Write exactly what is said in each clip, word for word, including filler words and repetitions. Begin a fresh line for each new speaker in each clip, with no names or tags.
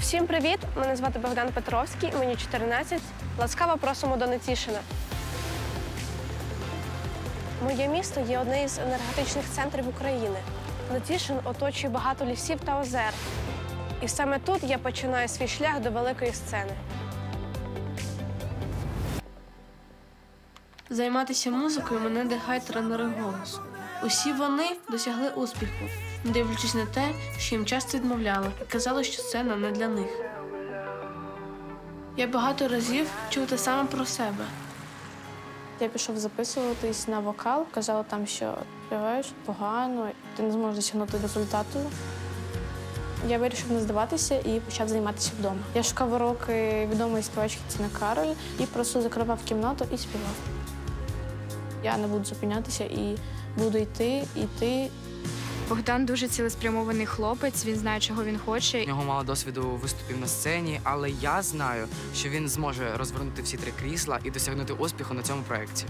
Усім привіт! Мене звати Богдан Петровський, мені чотирнадцять. Ласкаво просимо до Нетішина. Моє місто є одне із енергетичних центрів України. Нетішин оточує багато лісів та озер. І саме тут я починаю свій шлях до великої сцени. Займатися музикою мене надихають тренери голосу. Усі вони досягли успіху, не дивлячись на те, що їм часто відмовляли і казали, що сцена не для них. Я багато разів чув те саме про себе.
Я пішов записуватись на вокал, казали там, що співаєш погано, ти не зможеш досягнути результату. Я вирішив не здаватися і почав займатися вдома. Я шукав уроки відомої співачки Тіни Кароль і просто закривав кімнату і співав. Я не буду зупинятися і буду йти, йти.
Богдан дуже цілеспрямований хлопець, він знає, чого він хоче.
У нього мало досвіду виступів на сцені, але я знаю, що він зможе розвернути всі три крісла і досягнути успіху на цьому проєкті.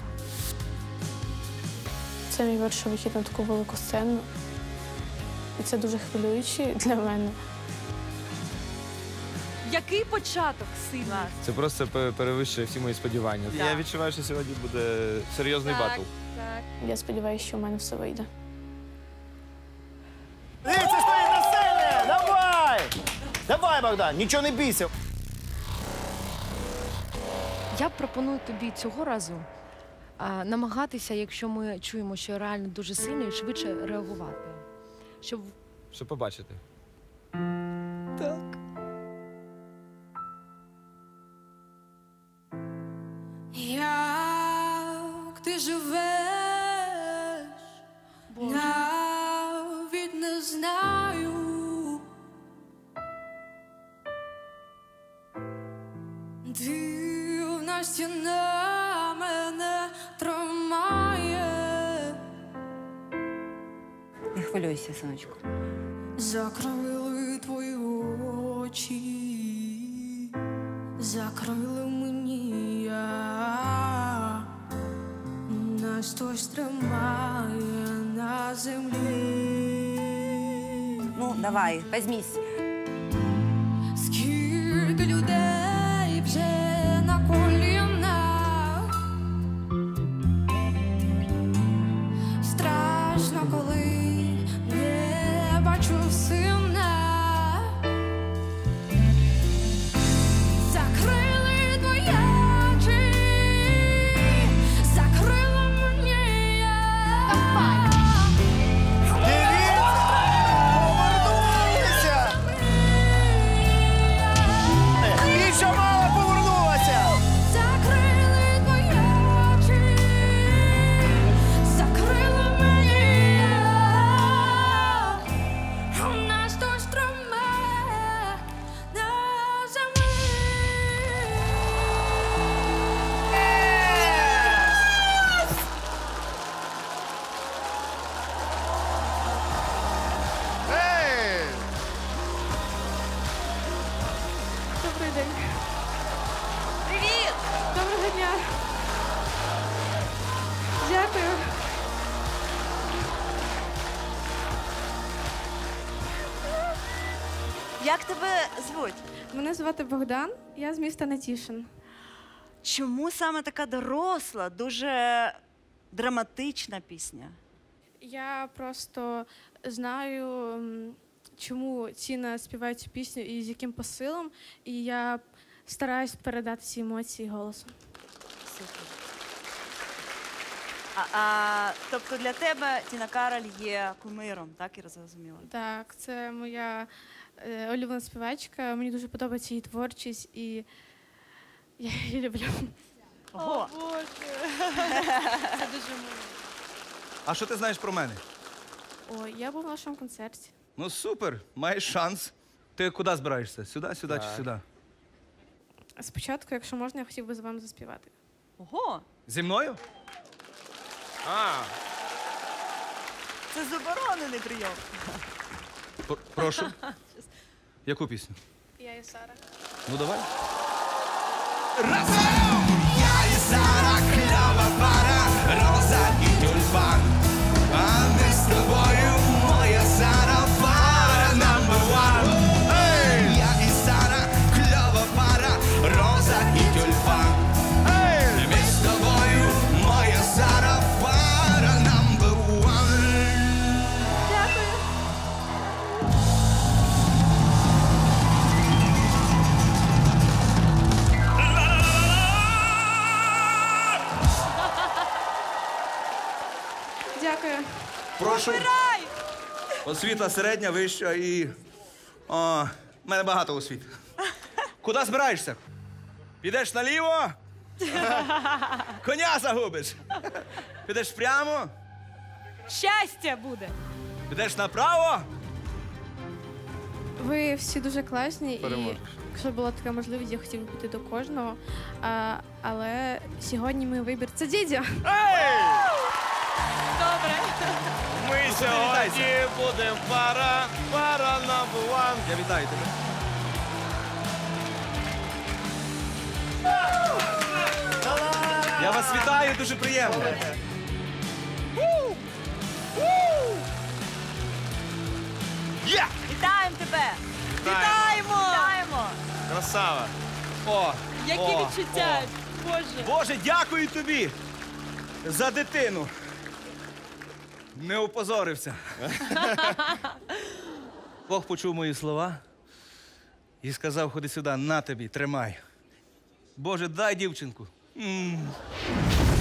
Це мій перший вихід на таку велику сцену. І це дуже хвилююче для мене.
Який початок сильний?
Це просто перевищує всі мої сподівання.
Так.
Я відчуваю, що сьогодні буде серйозний
Так,
батл.
так.
Я сподіваюся, що в мене все вийде.
Дивіться, стоїть на сцені! Давай! Давай, Богдан, нічого не бійся.
Я пропоную тобі цього разу а, намагатися, якщо ми чуємо, що реально дуже сильно, і швидше реагувати. Щоб...
Щоб побачити.
Так.
Як ти живеш, навіть не знаю. Дивна стіна мене тримає.
Не хвилюйся, синочку.
Закрили твої очі, закрили мені я. Нас хтось тримає на землі.
Ну, давай, візьмись.
Скільки людей вже на колінах. Страшно, коли не бачу сина. Закрили твої очі, закрила мені я.
Дивіться! Повернулися! І що мало повернулася!
Закрили твої очі, закрила мені я. У нас хтось тримає на землі.
Ей!
Добрий день.
Привіт!
Доброго дня. Дякую.
Як тебе звуть?
Мене звати Богдан, я з міста Нетішин.
Чому саме така доросла, дуже драматична пісня?
Я просто знаю, м, чому Тіна співає цю пісню і з яким посилом, і я стараюсь передати ці емоції голосом.
Супер. А, а, тобто для тебе Тіна Кароль є кумиром, так я зрозуміла?
Так, це моя е, улюблена співачка, мені дуже подобається її творчість, і я її люблю.
Ого!
Боже! Це дуже мило.
А що ти знаєш про мене?
Ой, я був на вашому концерті.
Ну супер, маєш шанс. Ти куди збираєшся? Сюди, сюди
Так.
чи сюди?
Спочатку, якщо можна, я хотів би з вами заспівати.
Ого!
Зі мною?
А,
Це заборонений прийом.
П- Прошу. Яку пісню?
Я і Сара.
Ну давай.
Я і Сара, кльова пара, роза і тюльпан. А ми з тобою, моя Сара, пара number one. Я і Сара,
Дякую.
Прошу.
Обирай!
Освіта середня, вища і. О, в мене багато освіт. Куди збираєшся? Підеш наліво? Коня загубиш. Підеш прямо?
Щастя буде.
Підеш направо?
Ви всі дуже класні, і
Переможеш.
якщо була така можливість, я хотів би піти до кожного. А, але сьогодні мій вибір це Дідя.
Добре.
Ми
Ну,
сьогодні
вітайся.
будемо пара, пара number one.
Я вітаю тебе. Я вас вітаю, дуже приємно. Є!
Вітаємо тебе. Вітаємо. Вітаємо.
Красава.
О,
Які
о,
відчуття.
о.
Боже.
Боже, дякую тобі за дитину. Не опозорився. Бог почув мої слова і сказав, ходи сюди, на тобі, тримай. Боже, дай дівчинку. М.